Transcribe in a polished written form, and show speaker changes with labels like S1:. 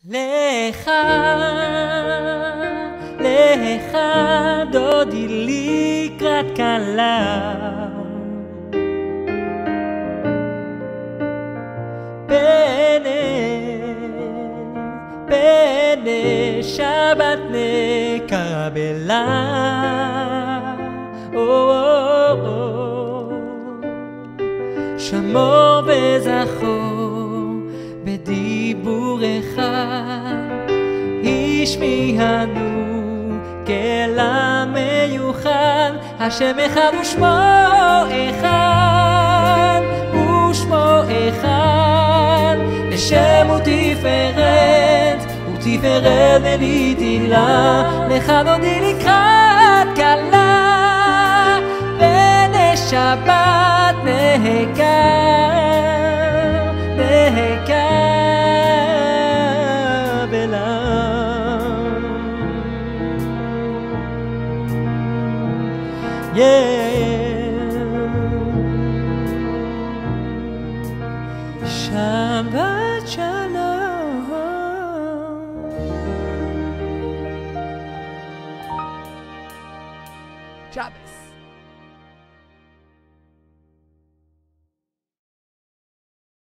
S1: לך, לך דודי לקראת כלה, פני שבת נקבלה, שמור וזכור בדיבור אחד, השמיענו כלה מיוחד, השם אחד ושמו אחד, ושמו אחד, לשם ותפארת, ותפארת ונתילה, לך דודי לקראת כלה, פני שבת נקבלה. שבת שלום. שבס.